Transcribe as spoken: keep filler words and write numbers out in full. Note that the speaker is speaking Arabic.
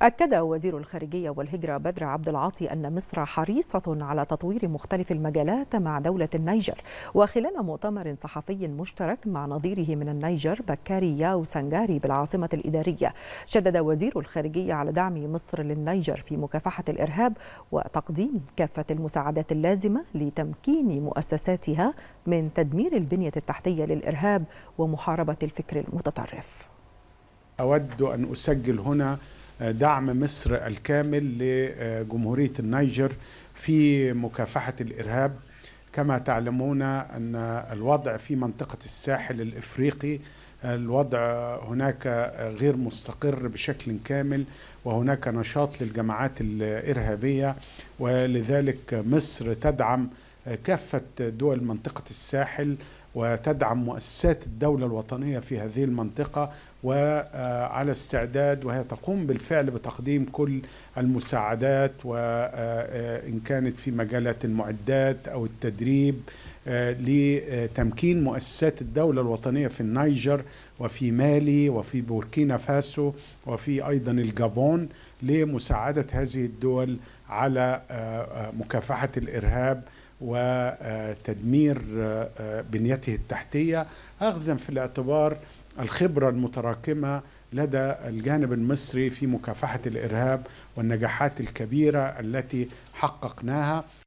أكد وزير الخارجية والهجرة بدر عبد العاطي أن مصر حريصة على تطوير مختلف المجالات مع دولة النيجر. وخلال مؤتمر صحفي مشترك مع نظيره من النيجر بكاري ياو سنغاري بالعاصمة الإدارية، شدد وزير الخارجية على دعم مصر للنيجر في مكافحة الإرهاب وتقديم كافة المساعدات اللازمة لتمكين مؤسساتها من تدمير البنية التحتية للإرهاب ومحاربة الفكر المتطرف. أود أن أسجل هنا دعم مصر الكامل لجمهورية النيجر في مكافحة الإرهاب. كما تعلمون أن الوضع في منطقة الساحل الإفريقي الوضع هناك غير مستقر بشكل كامل، وهناك نشاط للجماعات الإرهابية، ولذلك مصر تدعم كافة دول منطقة الساحل وتدعم مؤسسات الدولة الوطنية في هذه المنطقة، وعلى استعداد وهي تقوم بالفعل بتقديم كل المساعدات، وإن كانت في مجالات المعدات أو التدريب لتمكين مؤسسات الدولة الوطنية في النيجر وفي مالي وفي بوركينا فاسو وفي أيضا الجابون لمساعدة هذه الدول على مكافحة الإرهاب وتدمير بنيته التحتية، أخذا في الاعتبار الخبرة المتراكمة لدى الجانب المصري في مكافحة الإرهاب والنجاحات الكبيرة التي حققناها.